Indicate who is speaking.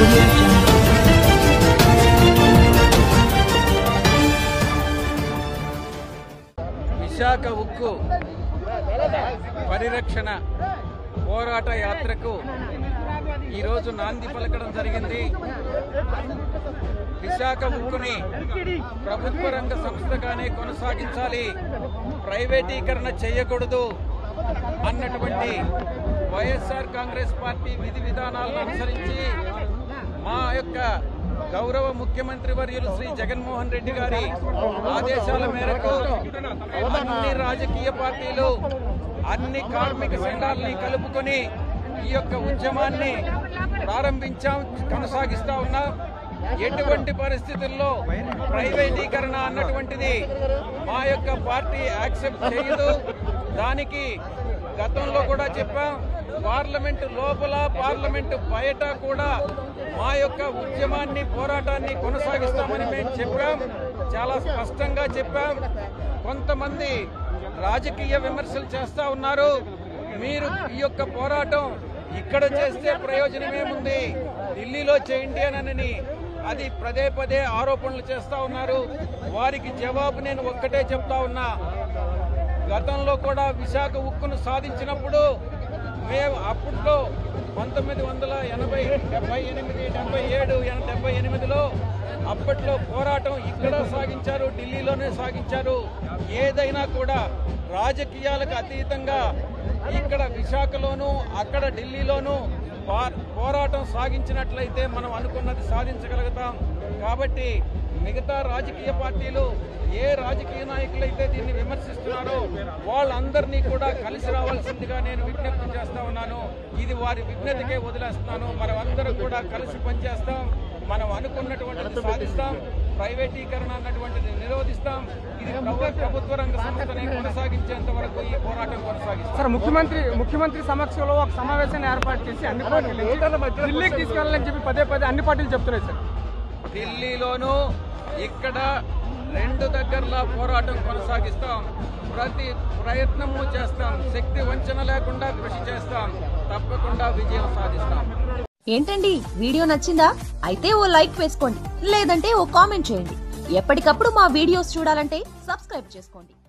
Speaker 1: Audio Jungle.
Speaker 2: Visakha ఉక్కు పరిరక్షణ పోరాట యాత్రకు ఈరోజు నాంది పలకడం జరిగింది. విశాఖ ఉక్కుని ప్రభుత్వ రంగ సంస్థగానే కొనసాగించాలి, ప్రైవేటీకరణ చేయకూడదు అన్నటువంటి వైఎస్ఆర్ కాంగ్రెస్ పార్టీ విధి విధానాలను అనుసరించి మా యొక్క గౌరవ ముఖ్యమంత్రి వర్యులు శ్రీ జగన్మోహన్ రెడ్డి గారి ఆదేశాల మేరకు అన్ని రాజకీయ పార్టీలు అన్ని కార్మిక సంఘాలని కలుపుకొని ఈ యొక్క ఉద్యమాన్ని ప్రారంభించాం, కొనసాగిస్తా ఉన్నాం. ఎటువంటి పరిస్థితుల్లో ప్రైవేటీకరణ అన్నటువంటిది మా యొక్క పార్టీ యాక్సెప్ట్ చేయదు. దానికి గతంలో కూడా చెప్పాం, పార్లమెంటు లోపల పార్లమెంటు బయట కూడా మా యొక్క ఉద్యమాన్ని పోరాటాన్ని కొనసాగిస్తామని మేము చెప్పాం, చాలా స్పష్టంగా చెప్పాం. కొంతమంది రాజకీయ విమర్శలు చేస్తా ఉన్నారు. మీరు ఈ యొక్క పోరాటం ఇక్కడ చేస్తే ప్రయోజనమేముంది, ఢిల్లీలో చేయండి అని అది పదే పదే ఆరోపణలు చేస్తా ఉన్నారు. వారికి జవాబు నేను ఒక్కటే చెప్తా ఉన్నా, గతంలో కూడా విశాఖ ఉక్కును సాధించినప్పుడు మేము అప్పట్లో 1978-77-78లో అప్పట్లో పోరాటం ఇక్కడ సాగించారు, ఢిల్లీలోనే సాగించారు. ఏదైనా కూడా రాజకీయాలకు అతీతంగా ఇక్కడ విశాఖలోనూ అక్కడ ఢిల్లీలోనూ పోరాటం సాగించినట్లయితే మనం అనుకున్నది సాధించగలుగుతాం. కాబట్టి మిగతా రాజకీయ పార్టీలు ఏ రాజకీయ నాయకులైతే దీన్ని విమర్శిస్తున్నారో వాళ్ళందరినీ కూడా కలిసి రావాల్సిందిగా నేను విజ్ఞప్తి చేస్తా ఉన్నాను. ఇది వారి విజ్ఞతకే వదిలేస్తున్నాను. మనం అందరం కూడా కలిసి పనిచేస్తాం, మనం అనుకున్నటువంటిది సాధిస్తాం, ప్రైవేటీకరణ అన్నటువంటిది నిరోధిస్తాం. ఇది ప్రభుత్వ రంగ సంస్థని కొనసాగించేంత వరకు ఈ పోరాటం కొనసాగిస్తాం.
Speaker 3: సార్, ముఖ్యమంత్రి సమక్షంలో ఒక సమావేశాన్ని ఏర్పాటు చేసి అన్ని పార్టీలు ఢిల్లీకి తీసుకెళ్లాలని చెప్పి పదే పదే అన్ని పార్టీలు చెప్తున్నాయి సార్.
Speaker 2: ఢిల్లీలోనూ ఇక్కడ రెండు దగ్గరలా పోరాటం కొనసాగిస్తాం, ప్రతి ప్రయత్నము చేస్తాం, శక్తి వంచన లేకుండా కృషి చేస్తాం, తప్పకుండా విజయం సాధిస్తాం.
Speaker 4: ఏంటండి, వీడియో నచ్చిందా? అయితే ఓ లైక్ వేసుకోండి, లేదంటే ఓ కామెంట్ చేయండి. ఎప్పటికప్పుడు మా వీడియోస్ చూడాలంటే సబ్స్క్రైబ్ చేసుకోండి.